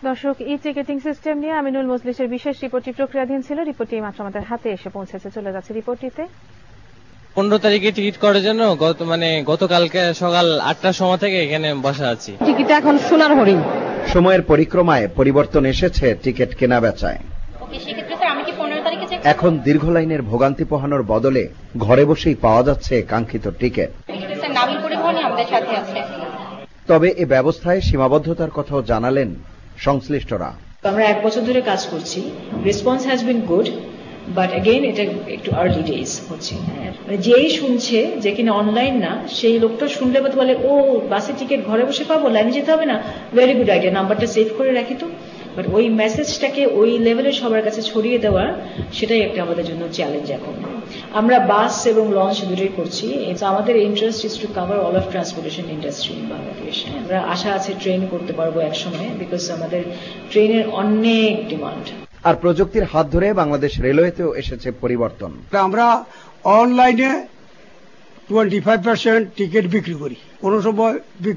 দর্শক, ই ticketing system নিয়ে আমিনুল মজলিসের বিশেষ রিপোর্টটি প্রক্রিয়াধীন ছিল। রিপোর্টটি মাত্র আমাদের হাতে এসে পৌঁছেছে। চলে যাচ্ছে রিপোর্টটিতে। 15 তারিখে টিকিট করার জন্য গতকালকে সকাল 8টার সময় থেকে এখানে বসা আছি। টিকিট এখন সোনার হরিণ। সময়ের পরিক্রমায় পরিবর্তন এসেছে টিকিট কেনা বেচায়। এখন দীর্ঘ লাইনের ভোগান্তি পোহানোর বদলে ঘরে বসেই পাওয়া যাচ্ছে কাঙ্ক্ষিত টিকিট। তবে এ ব্যবস্থায় সীমাবদ্ধতার কথাও জানালেন সংশ্লিষ্টরা। আমরা 1 বছর ধরে কাজ করছি, response has been good, but again এটা একটু আর্লি ডেজ হচ্ছে। মানে যেই শুনছে যে কিনা অনলাইন না, সেই লোকটা শুনলে বলে ও বাসের টিকিট ঘরে বসে পাবো, লাইনে যেতে হবে না, ভেরি গুড আইডিয়া, নাম্বারটা সেভ করে রাখি তো। বাট ওই মেসেজটাকে ওই লেভেলে সবার কাছে ছড়িয়ে দেওয়া, সেটাই একটা আমাদের জন্য চ্যালেঞ্জ। এখন আমরা বাস এবং লঞ্চ দুটোই করছি। আমাদের interest is to cover all of transportation industry in Bangladesh. আমরা আশা আছে ট্রেন করতে পারবো এক সময়, বিকজ আমাদের ট্রেনের অনেক ডিমান্ড। আর প্রযুক্তির হাত ধরে বাংলাদেশ রেলওয়েতেও এসেছে পরিবর্তন। আমরা অনলাইনে 25% টিকিট বিক্রি করি। কোন সময়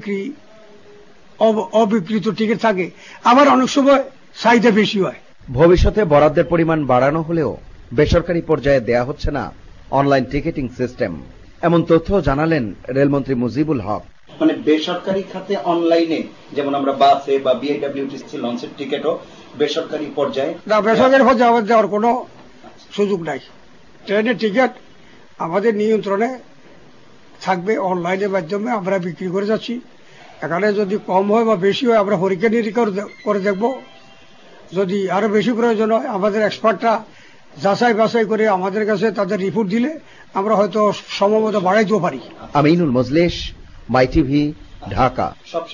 অবিকৃত টিকিট থাকে, আবার অনেক সময় চাহিদা বেশি হয়। ভবিষ্যতে বরাদ্দের পরিমাণ বাড়ানো হলেও বেসরকারি পর্যায়ে দেয়া হচ্ছে না অনলাইন টিকিটিং সিস্টেম, এমন তথ্য জানালেন রেলমন্ত্রী মুজিবুল হক। মানে বেসরকারি খাতে অনলাইনে, যেমন আমরা বাসে বা বিআইডব্লিউটিসি লঞ্চের টিকিটও বেসরকারি পর্যায়ে, না, বেসরকারি পর্যায়ে আমাদের দেওয়ার কোনো সুযোগ নাই। ট্রেনের টিকিট আমাদের নিয়ন্ত্রণে থাকবে, অনলাইনের মাধ্যমে আমরা বিক্রি করে যাচ্ছি। এখানে যদি কম হয় বা বেশি হয় আমরা পরীক্ষা নিরীক্ষা করে দেখব। যদি আরো বেশি প্রয়োজন হয়, আমাদের এক্সপার্টরা যাচাই বাছাই করে আমাদের কাছে তাদের রিপোর্ট দিলে আমরা হয়তো সম্ভবত বাড়াইতেও পারি। Aminul Majlis, my TV, Dhaka.